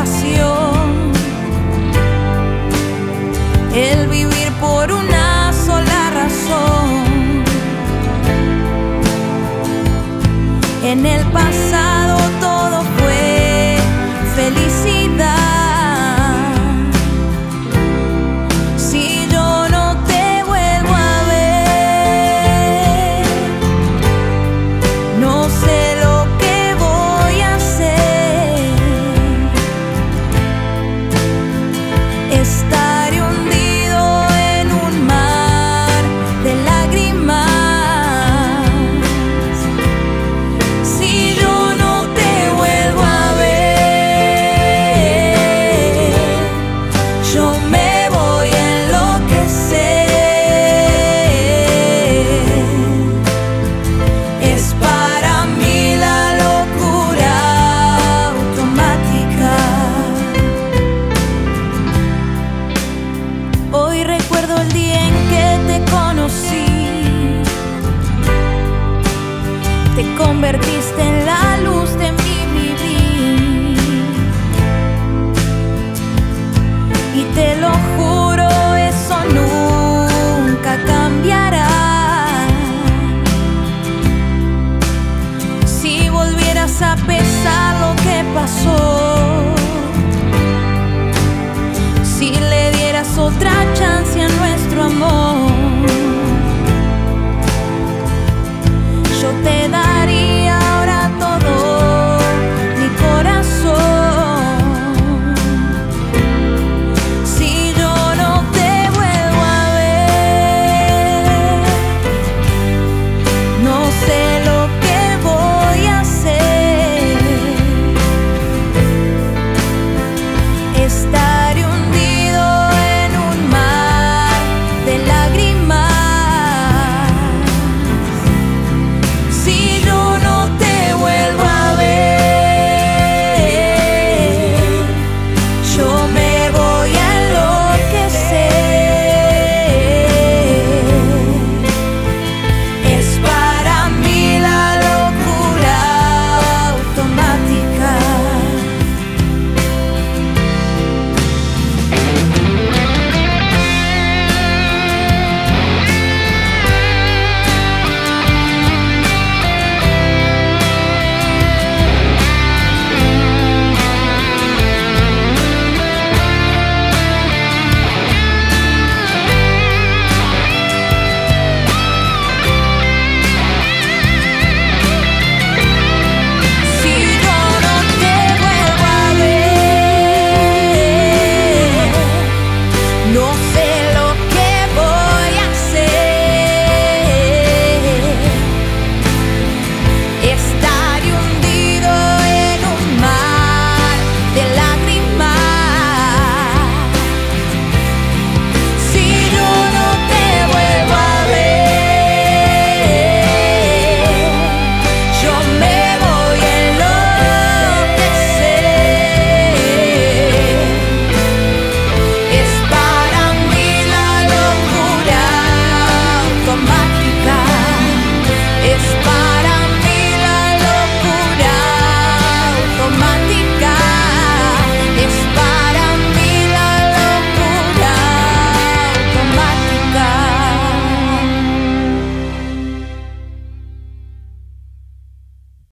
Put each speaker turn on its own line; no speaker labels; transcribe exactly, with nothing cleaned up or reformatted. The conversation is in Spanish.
pasión, el vivir por una sola razón. En el pasado todo fue felicidad. Si yo no te vuelvo a ver, no sé lo que voy a hacer. Estaré hundido en un mar de lágrimas. Si yo no te vuelvo a ver, yo me voy a enloquecer. Es para mí la locura automática. Hoy recuerdo el día en que te conocí. Te convertiste en la luz de mi